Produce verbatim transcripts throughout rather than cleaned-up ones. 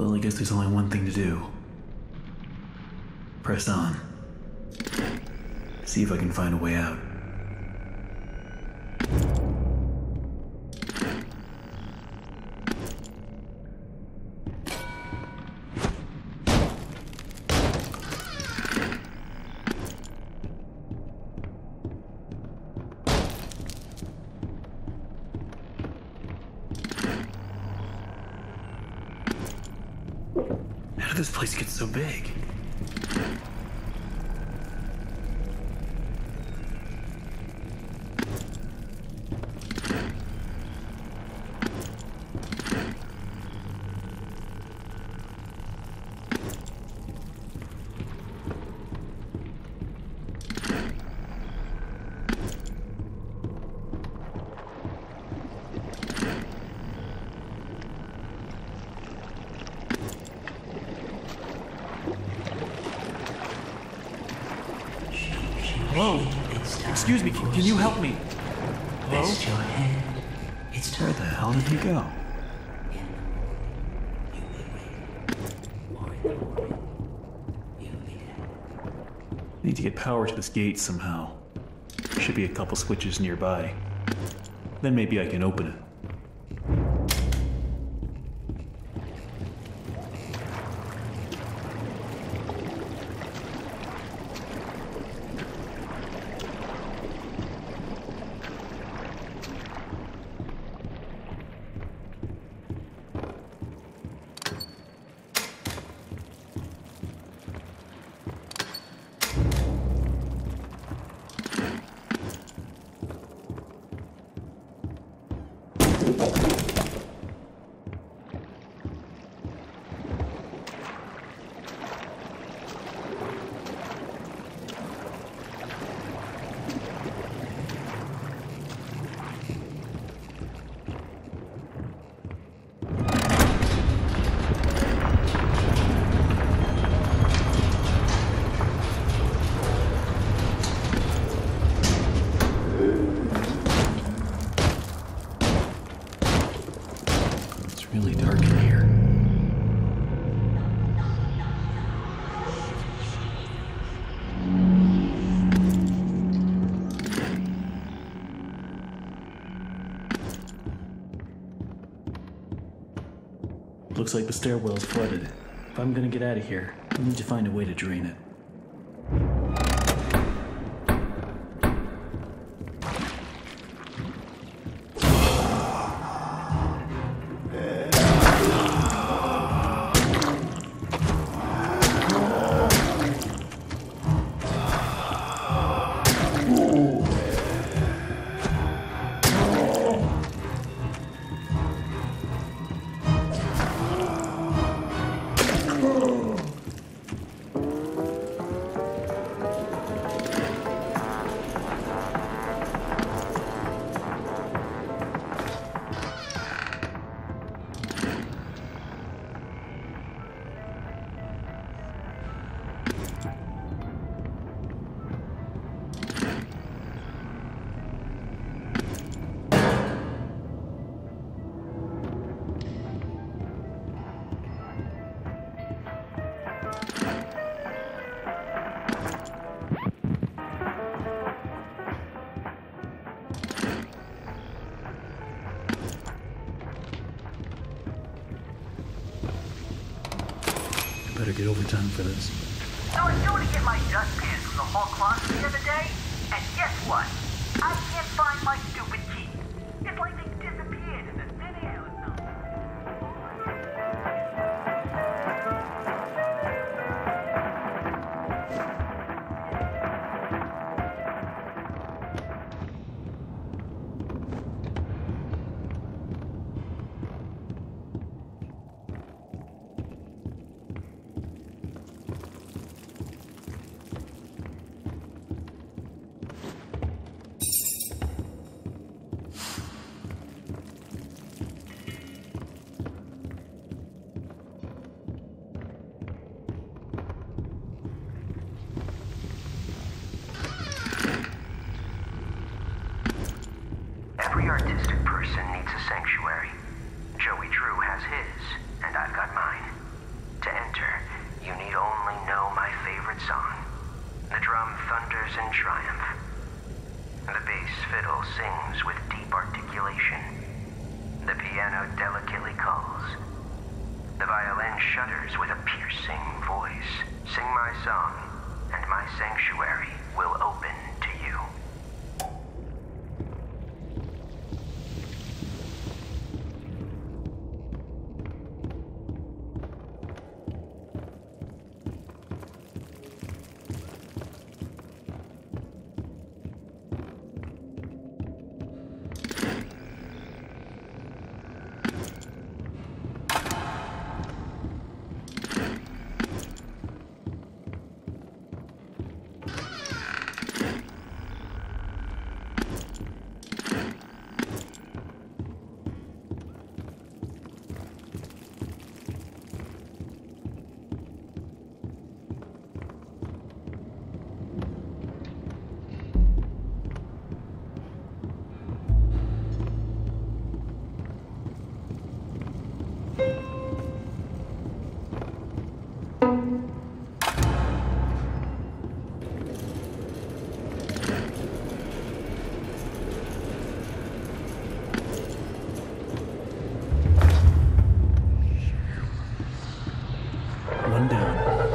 Well, I guess there's only one thing to do. Press on. See if I can find a way out. How did this place get so big? Hello? Excuse me, can you help me? Hello? Rest your head. It's Where the hell did he go? Need to get power to this gate somehow. Should be a couple switches nearby. Then maybe I can open it. Really dark in here. Looks like the stairwell's flooded. If I'm gonna get out of here, I need to find a way to drain it. Better get overtime for this. So I go to get my dustpan from the hall closet the other day, and guess what? I can't find my stupid key. It's like they disappeared in the thin air or something. fiddle sings with deep articulation. The piano delicately calls. The violin shudders with a piercing voice. Sing my song, and my sanctuary will open to you. One down.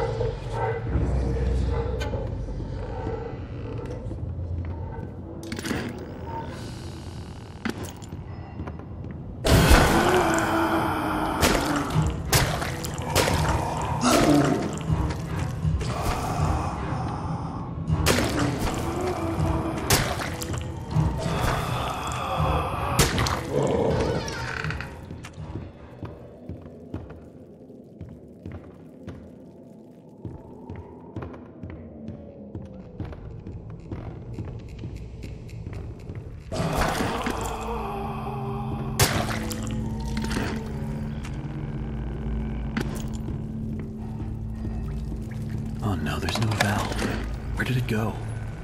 Oh no, there's no valve. Where did it go?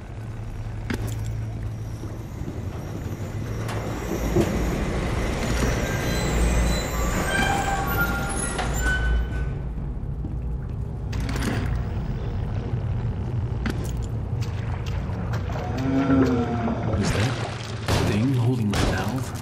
Is that thing holding the valve?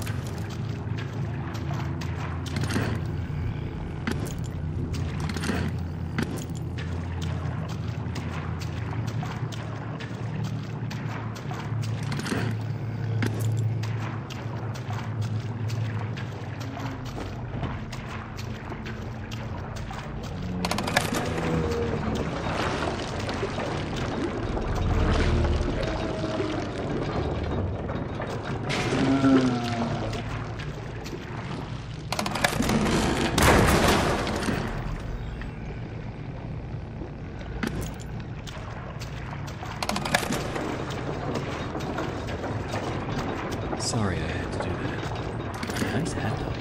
Sorry I had to do that. Nice hat, though.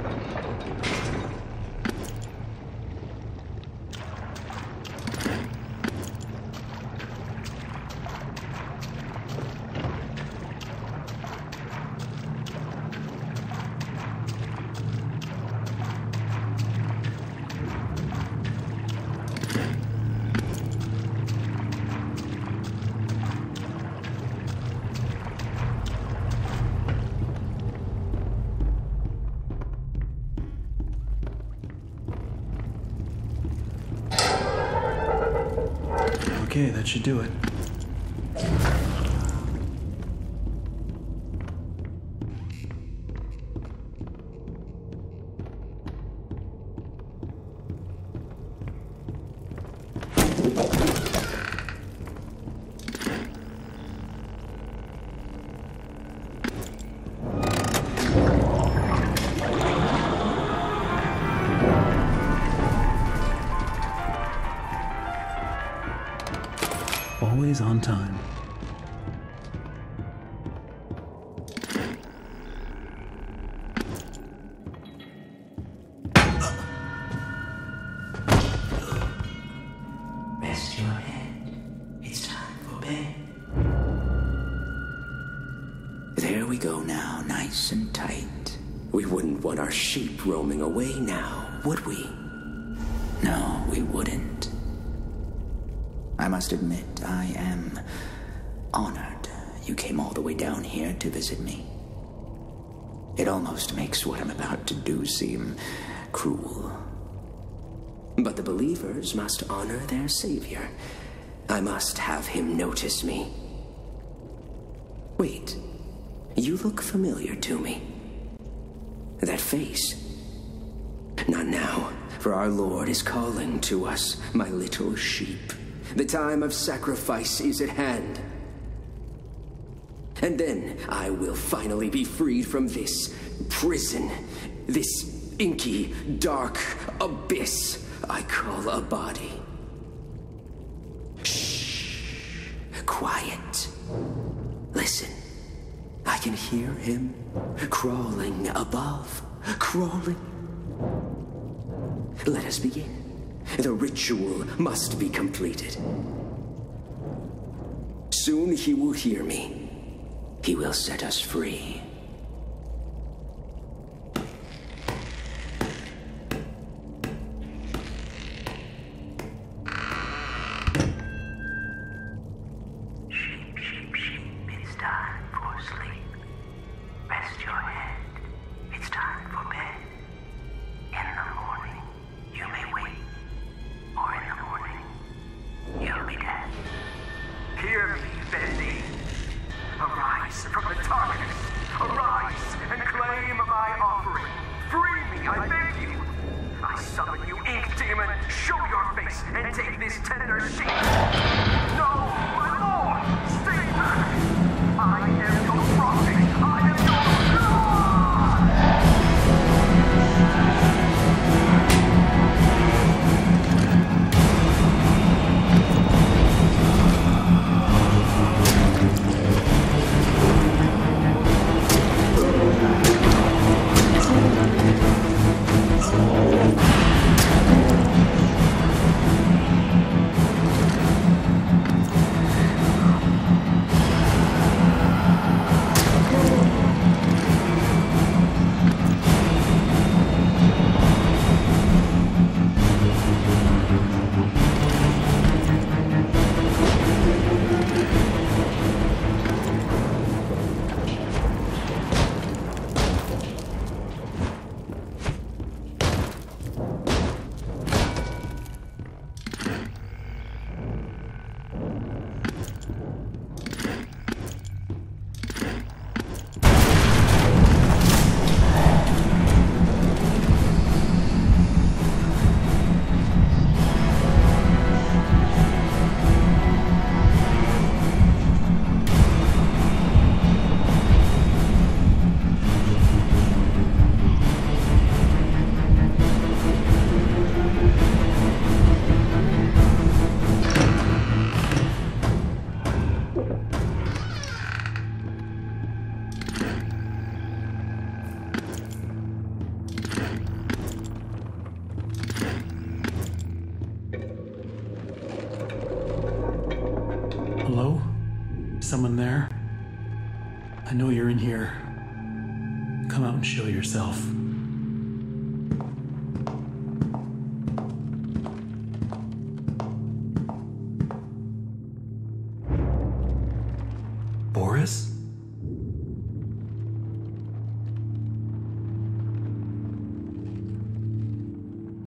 Okay, that should do it. Always on time. Rest your head. It's time for bed. There we go now, nice and tight. We wouldn't want our sheep roaming away now, would we? No, we wouldn't. I must admit, I am honored you came all the way down here to visit me. It almost makes what I'm about to do seem cruel. But the believers must honor their savior. I must have him notice me. Wait, you look familiar to me. That face. Not now, for our Lord is calling to us, my little sheep. The time of sacrifice is at hand. And then I will finally be freed from this prison, this inky, dark abyss I call a body. Shh. Quiet. Listen. I can hear him crawling above. Crawling. Let us begin. The ritual must be completed. Soon he will hear me. He will set us free. Sheep, sheep, sheep, it's time for sleep. Rest your head. It's time for bed. In the morning, you may wake. Or in the morning, you'll be dead. Hear me, Bendy. Arise from the darkness. Arise and claim my offering. Free me, I beg you. I summon you, ink demon. Show your face and take this tender sheep. No, my lord, stay back. I am your prophet. I am your Hello? Someone there? I know you're in here. Come out and show yourself. Boris?